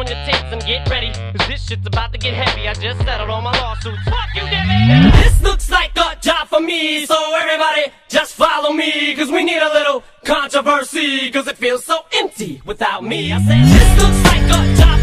on your tits and get ready, cause this shit's about to get heavy. I just settled all my lawsuits. Fuck you, Debbie! This looks like a job for me, so everybody just follow me, cause we need a little controversy, cause it feels so empty without me. I said, this looks like a job